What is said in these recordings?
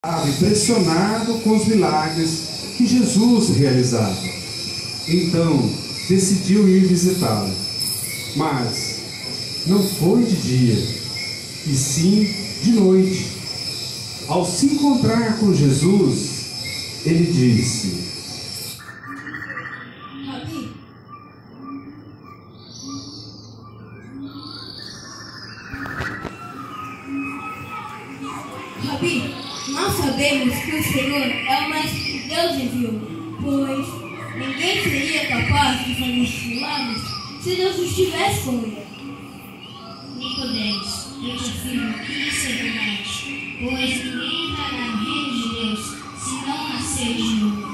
Estava impressionado com os milagres que Jesus realizava. Então, decidiu ir visitá-lo. Mas não foi de dia, e sim de noite. Ao se encontrar com Jesus, ele disse: Rabi, nós sabemos que o Senhor é o Mestre que Deus enviou, pois ninguém seria capaz de fazer esses milagres se Deus estivesse com ele. Nicodemos, eu te afirmo que isso é verdade, pois ninguém entrará no reino de Deus se não nascer de novo.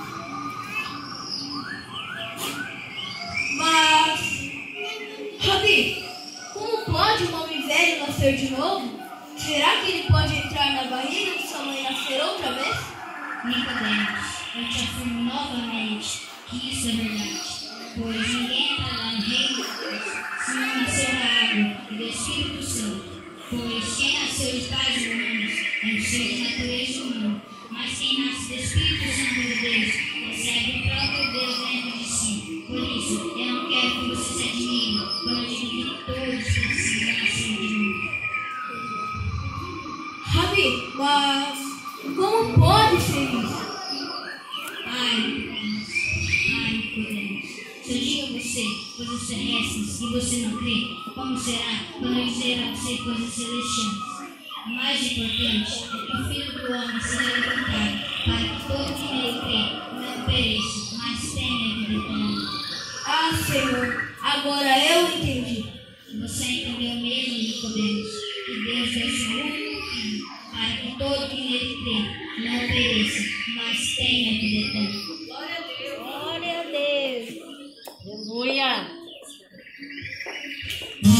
Mas, Rabi, como pode um homem velho nascer de novo? Será que ele pode entrar na barriga de sua mãe e nascer outra vez? Nicodemos, eu te afirmo novamente que isso é verdade, pois ninguém entrará no reino de Deus se não nascer da água e do Espírito Santo. Pois quem nasceu de pais humanos é um ser de natureza humana, mas quem nasce do Espírito Santo de Deus recebe o próprio Deus dentro de si. Por isso, eu não quero que você se admire quando eu digo que todos precisam nascer de novo. Rabi, mas como pode ser isso? Nicodemos, se eu digo a você coisas terrestres e você não crê, como será quando eu dizer a você coisas celestiais? O mais importante é que o Filho do Homem seja levantado, para que todo que nele crê não pereça, mas tenha vida eterna. Ah, Senhor, agora eu entendi. Você entendeu mesmo, Nicodemos, que Deus deu seu único Filho, para que todo que nele crê não pereça, mas tenha vida eterna. Glória a Deus. Glória a Deus. Aleluia.